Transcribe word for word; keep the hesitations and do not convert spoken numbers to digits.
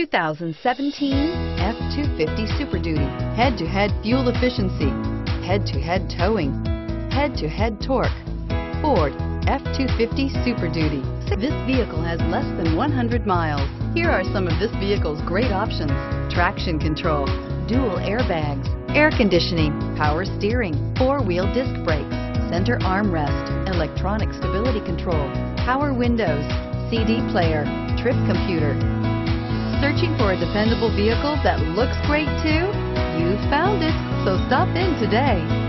two thousand seventeen F two fifty Super Duty. Head-to-head fuel efficiency, head-to-head towing, head-to-head torque. Ford F two fifty Super Duty. This vehicle has less than one hundred miles. Here are some of this vehicle's great options: traction control, dual airbags, air conditioning, power steering, four-wheel disc brakes, center armrest, electronic stability control, power windows, C D player, trip computer. Searching for a dependable vehicle that looks great too? You found it, so stop in today.